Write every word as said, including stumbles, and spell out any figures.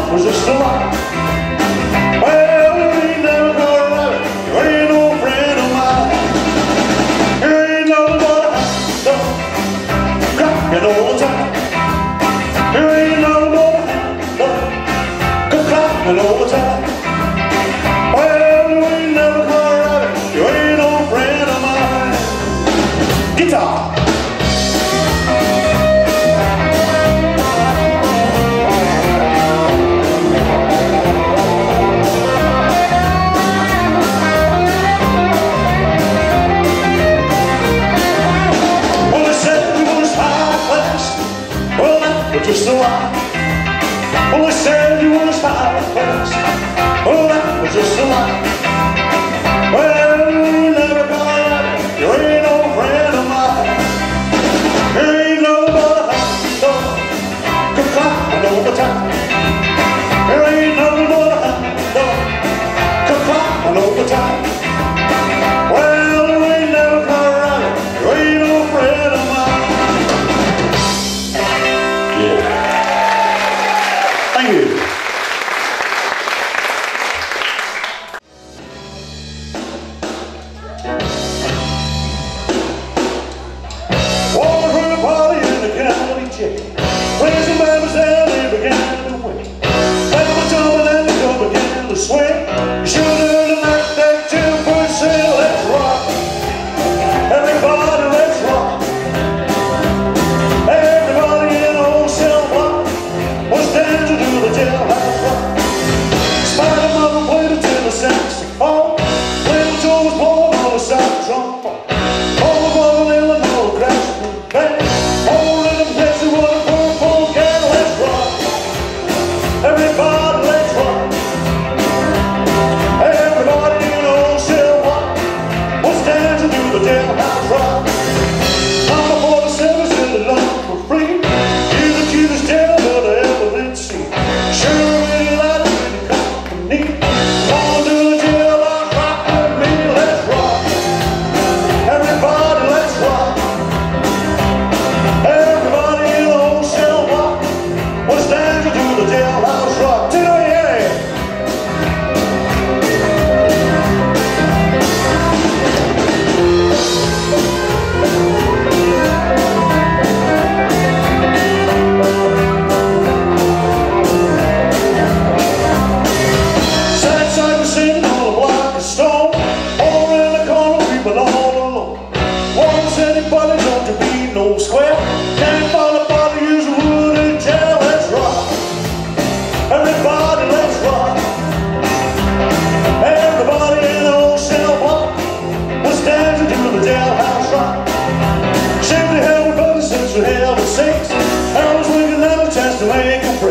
was just a lie. Well, you ain't never gonna ride it. You ain't no friend of mine. You ain't nothing but a hound dog, crying all the time. You ain't nothing but a hound dog, crying all the time. Well, you ain't never gonna ride it. You ain't no friend of mine. Guitar. Just a lie. Well, they said you was high class. Well, that was just a lie. Well, you ain't never gonna ride it. You ain't no friend of mine. You ain't no but a hound dog, crying all the time. You ain't no but a hound dog, crying all the time. Well, you ain't never gonna ride it. You ain't no friend of mine. Thank you. Walked through the party in the county jail. When some members there, they began to win. They were jumping and the girl began to swing. You should have heard the neck deck two foot sail. Let's rock. Everybody, let's rock. Everybody in old cell block was dancing to the jailhouse rock. Spider-Mother played a tenor saxophone. Little Joe was blowing on the sound trombone. All the mother in the whole crash band. All rhythm Jesse was a purple can. Let's rock. Everybody, let's rock. Everybody in old cell block was dancing to the jailhouse rock. Number forty-seven said the love for free. He's the cutest jail that I ever did see. Sure really like the company. On to the jailhouse rock with me. Let's rock. Everybody, let's rock. Everybody in the old cell block was dancing to the jailhouse rock. Till the end. Sitting on a block of stone, over in the corner, people all alone. One said, "Buddy, don't you be no square. Can't find a body, use wood in jail." Let's rock. Everybody, let's rock. Everybody in the old cell block was dancing to the jailhouse rock. Shake the hell with brothers since we held the six. I was looking at a chance to make a break.